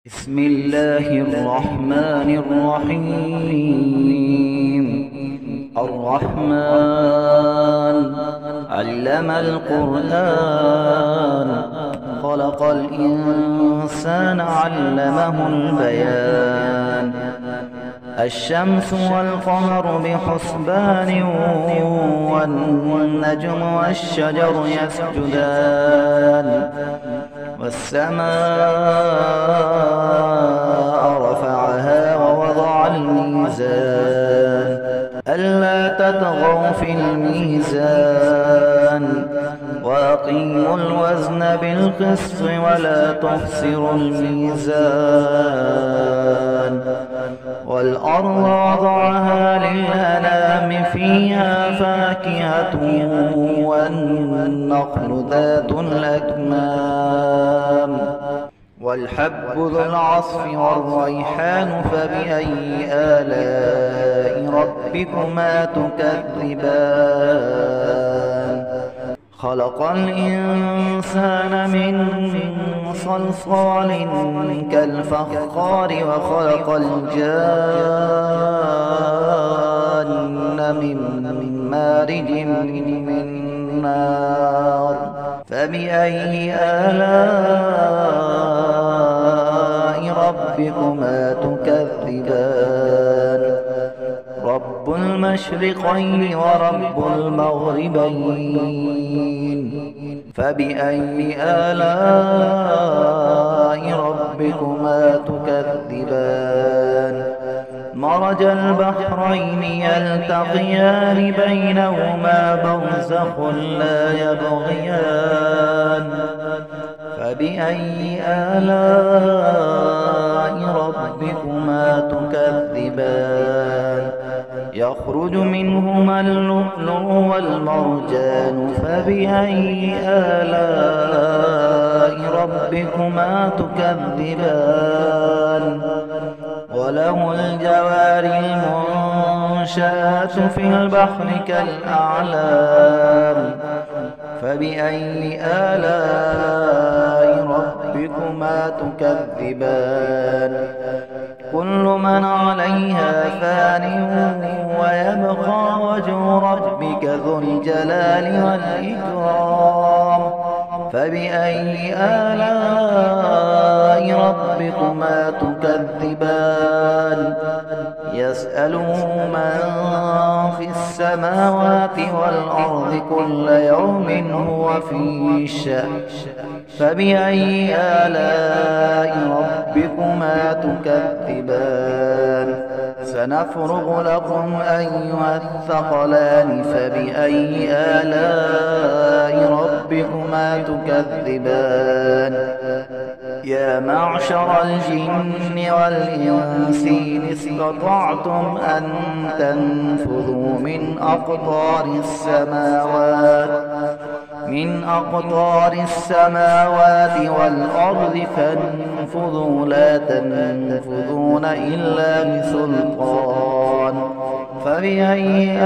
بسم الله الرحمن الرحيم. الرحمن علم القرآن، خلق الإنسان علمه البيان. الشمس والقمر بحسبان، والنجم والشجر يسجدان. والسماء رفعها ووضع الميزان، ألا تطغوا في الميزان. وأقيموا الوزن بالقسط ولا تخسروا الميزان. والأرض وضعها للأنام، فيها فاكهة والنخل ذات الأكمام. والحب ذو العصف والريحان، فبأي آلاء ربكما تكذبان. خلق الإنسان من صلصال كالفخار، وخلق الجان من مارج من نار. فبأي آلاء ربكما تكذبان. رب المشرقين ورب المغربين، فبأي آلاء ربكما تكذبان. مرج البحرين يلتقيان، بينهما برزخ لا يبغيان. فبأي آلاء ربكما تكذبان. يخرج منهما اللؤلؤ والمرجان، فبأي آلاء ربكما تكذبان. وله الجوار المنشآت في البحر كالأعلام. فبأي آلاء ربكما تكذبان. كل من عليها فان، ويبقى وجه ربك ذو الجلال والإكرام. فبأي آلاء ربكما تكذبان. يسأله من في السماوات والأرض، كل يوم هو في شأن. فبأي آلاء ربكما تكذبان. سنفرغ لكم أيها الثقلان. فبأي آلاء ربكما تكذبان. يا معشر الجن والإنس إن استطعتم أن تنفذوا من أقطار السماوات والأرض، فانفذوا لا تنفذون إلا بسلطان. فبأي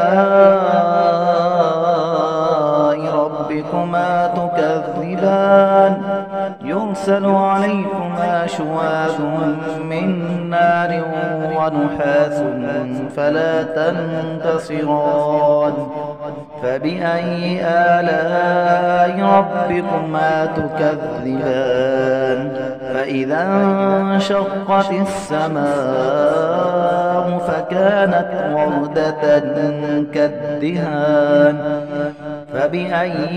آلاء ربكما تكذبان. يرسل عليكما شواظ من نار ونحاس، فلا تنتصران. فبأي آلاء ربكما تكذبان. فإذا انشقت السماء فكانت وردة كالدهان. فبأي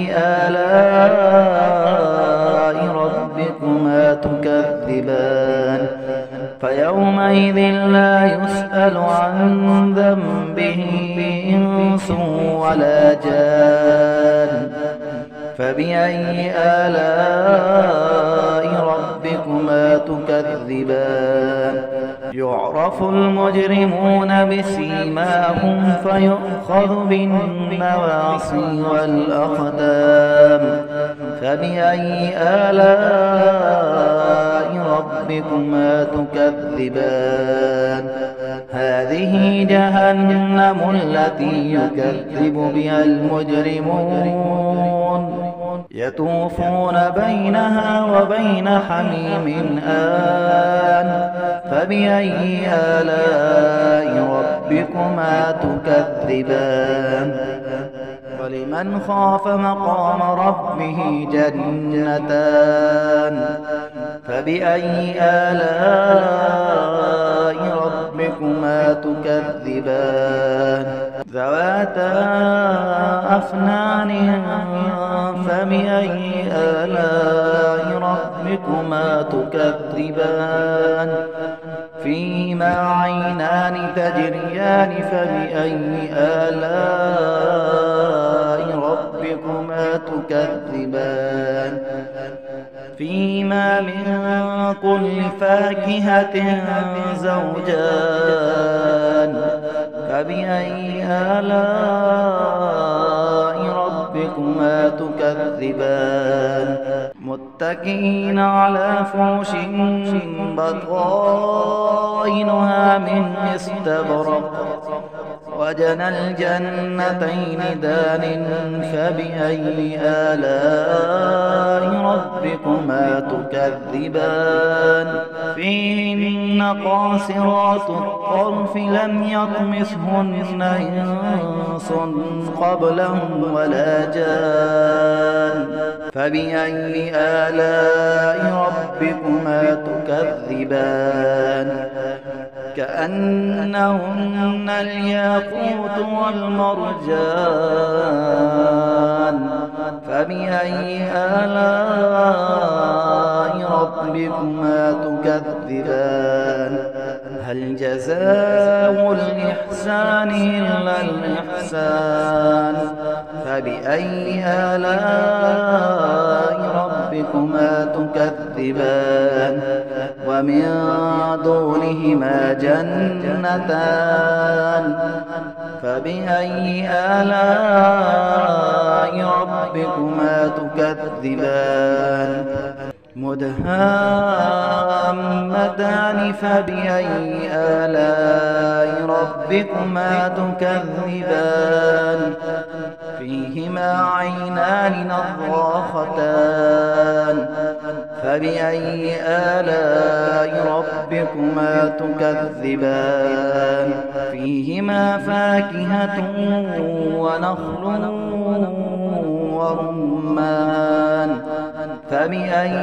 آلاء ربكما تكذبان. فيومئذ لا يسأل عن ذنبه إنس ولا جان. فبأي آلاء ربكما تكذبان. يعرف المجرمون بسيماهم، فيؤخذ بالنواصي والأقدام. فبأي آلاء ربكما تكذبان. هذه جهنم التي يكذب بها المجرمون، يطوفون بينها وبين حميم آن فبأي آلاء ربكما تكذبان ولمن خاف مقام ربه جنتان فبأي آلاء ربكما تكذبان ذواتا أفنان فبأي آلاء ربكما تكذبان فيهما عينان تجريان فبأي آلاء ربكما تكذبان فيهما من كل فاكهة زوجان فبأي آلاء ربكما تكذبان متكئين على فرش بطائنها من استبرق وجنى الجنتين دان فبأي آلاء ربكما تكذبان فيهن قاصرات الطرف لم يطمثهن إنس قبلهم ولا جان فبأي آلاء ربكما تكذبان كأنهن الياقوت والمرجان فبأي آلاء ربكما تكذبان هل جزاء الإحسان إلا الإحسان فبأي آلاء ربكما تكذبان ومن دونهما جنتان فبأي آلاء ربكما تكذبان مدهامتان فبأي آلاء ربكما تكذبان فيهما عينان نضاختان فبأي آلاء ربكما تكذبان فيهما فاكهة ونخل ورمان فبأي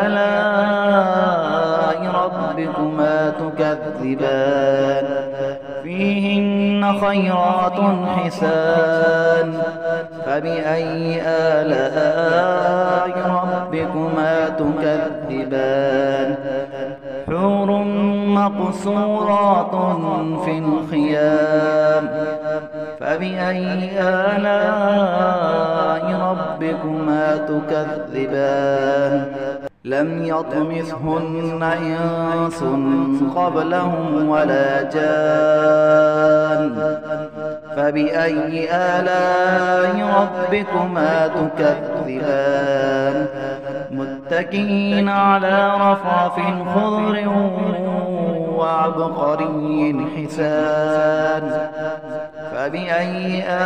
آلاء ربكما تكذبان فيهن خيرات حسان فبأي آلاء ربكما تكذبان حور مقصورات في الخيام فبأي آلاء ربكما تكذبان لم يطمثهن إنس قبلهم ولا جان فبأي آلاء ربكما تكذبان متكئين على رفرف خضر وعبقري حسان فبأي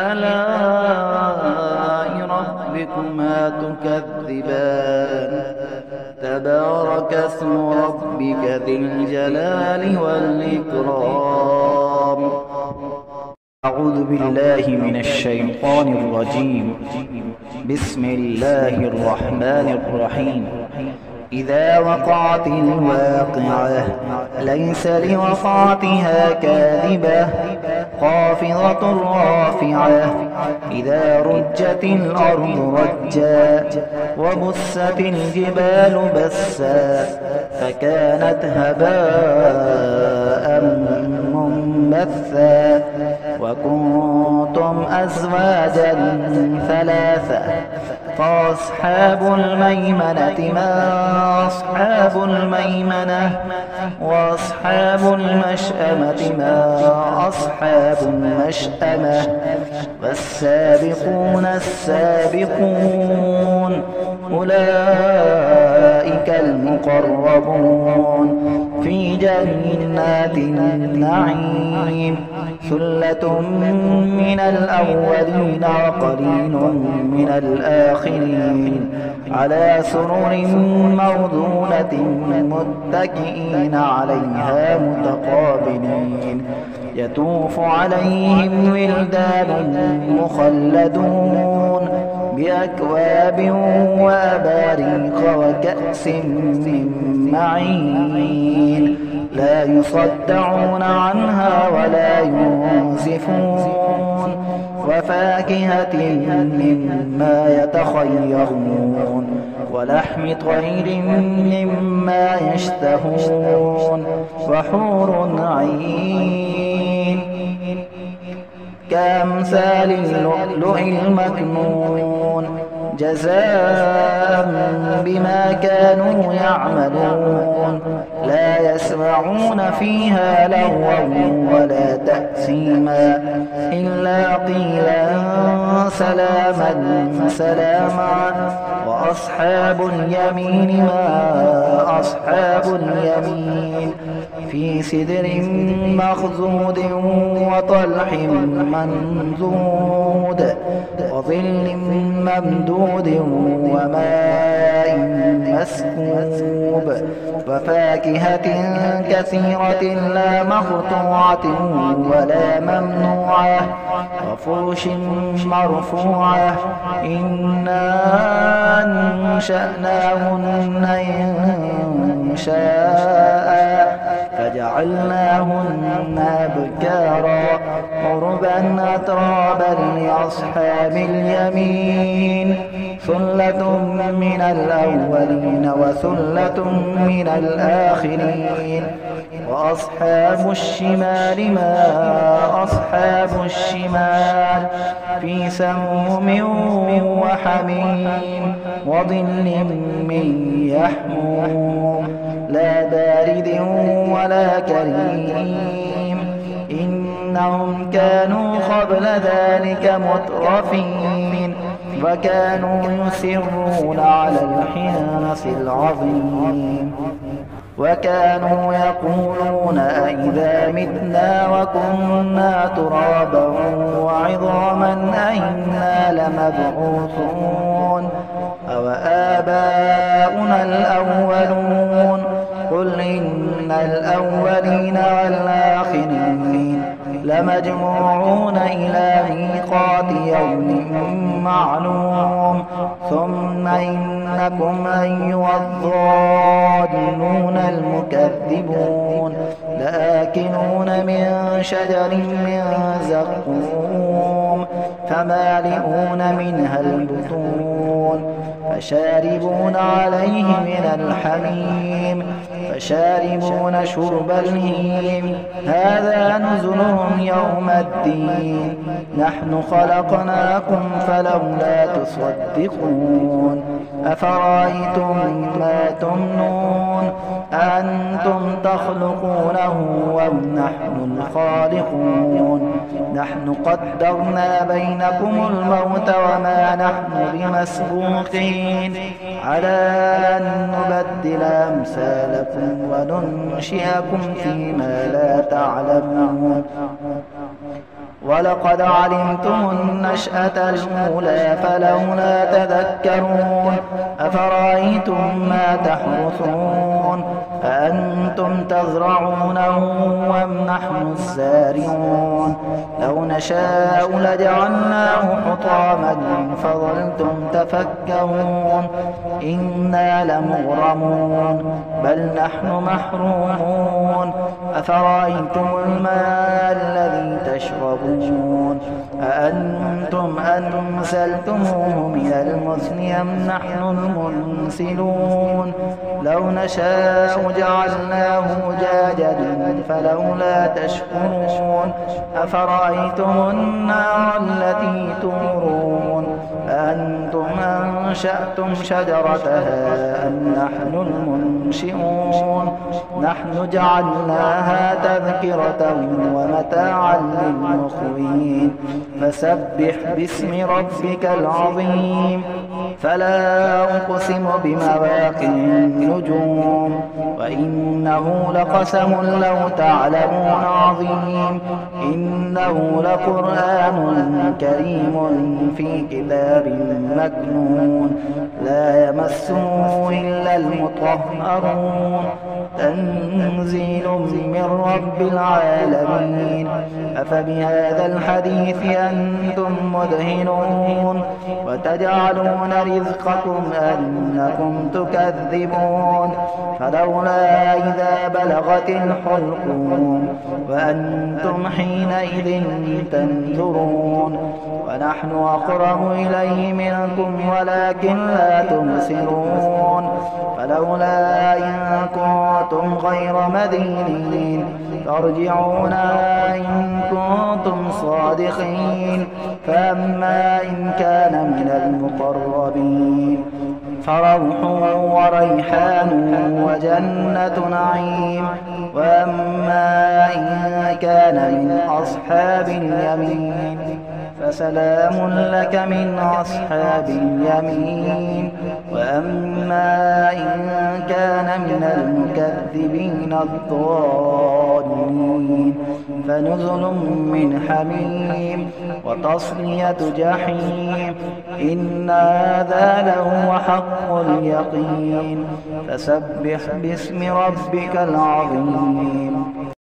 آلاء ربكما تكذبان تبارك اسم ربك ذي الجلال والإكرام أعوذ بالله من الشيطان الرجيم بسم الله الرحمن الرحيم إذا وقعت الواقعة ليس لوقعتها كاذبة خافضة رافعة إذا رجت الأرض رجا وبست الجبال بسا فكانت هباء منبثا وكنتم أزواجا ثلاثة فأصحاب الميمنة ما أصحاب الميمنة وأصحاب المشأمة ما أصحاب المشأمة والسابقون السابقون أولئك المقربون في جنات النعيم ثلة من الأولين وقليل من الآخرين على سرر موضونة متكئين عليها متقابلين يطوف عليهم ولدان مخلدون بأكواب وأباريق وكأس من معين لا يصدعون عنها ولا ينزفون وفاكهة مما يتخيرون ولحم طير مما يشتهون وحور عين كأمثال اللؤلؤ المكنون جزاء بما كانوا يعملون لا يسمعون فيها لغوا ولا تأثيما إلا قيلا سلاما سلاما وأصحاب اليمين ما أصحاب اليمين في سدر مخضود وطلح منضود وظل ممدود وماء مسكوب وفاكهة كثيرة لا مقطوعة ولا ممنوعة وفرش مرفوعة إنا أنشأناهن إنشاء فجعلناهن أبكارا عربا أترابا لأصحاب اليمين ثلة من الأولين وثلة من الآخرين وأصحاب الشمال ما أصحاب الشمال في سموم وحميم وظل من يحموم لا بارد ولا كريم إنهم كانوا قبل ذلك مترفين وكانوا يصرون على الحنث العظيم وكانوا يقولون أئذا متنا وكنا ترابا وعظاما أئنا لمبعوثون أو آباؤنا الأولون قل إن الأولين والآخرين لمجموعون إلى ميقات يوم معلوم ثم إنكم أيها الضالون المكذبون لآكلون من شجر من زقوم فمالئون منها البطون فشاربون عليه من الحميم فشاربون شرب الهيم هذا نزلهم يوم الدين نحن خلقناكم فلولا تصدقون أفرأيتم ما تمنون أأنتم تخلقونه أم نحن الخالقون نحن قدرنا بينكم الموت وما نحن بمسبوقين على أن نبدل أمثالكم وننشئكم فيما لا تعلمون ولقد علمتم النشأة الأولى فلولا تذكرون أفرأيتم ما تحرثون أأنتم تزرعونه أم نحن الزارعون لو نشاء لجعلناه حطاما فظلتم تفكرون إنا لمغرمون بل نحن محرومون أفرأيتم الماء الذي تشربون أأنتم أنزلتموه من المزن أم نحن المنزلون لو نشاء جعلناه أجاجا فلولا تشكرون أفرأيتم النار التي تورون أأنتم أنشأتم شجرتها أم نحن المنشئون نحن جعلناها تذكرة ومتاعا للمقوين فسبح باسم ربك العظيم فلا أقسم بمواقع النجوم وإنه لقسم لو تعلمون عظيم إنه لقرآن كريم في كتاب مكنون لا يمسه إلا المطهرون تنزيل من رب العالمين أفبهذا الحديث أنتم مدهنون وتجعلون رزقكم أنكم تكذبون فلولا إذا بلغت الحلقوم وأنتم حينئذ تنظرون ونحن أقرب إليه منكم ولكن لا تبصرون فلولا إن كنتم غير مدينين ترجعونها إن كنتم صادقين فأما إن كان من المقربين فروح وريحان وجنة نعيم وأما إن كان من أصحاب اليمين فسلام لك من أصحاب اليمين وأما إن كان من المكذبين الضالين فنزل من حميم وتصلية جحيم إن هذا لهو حق اليقين فسبح باسم ربك العظيم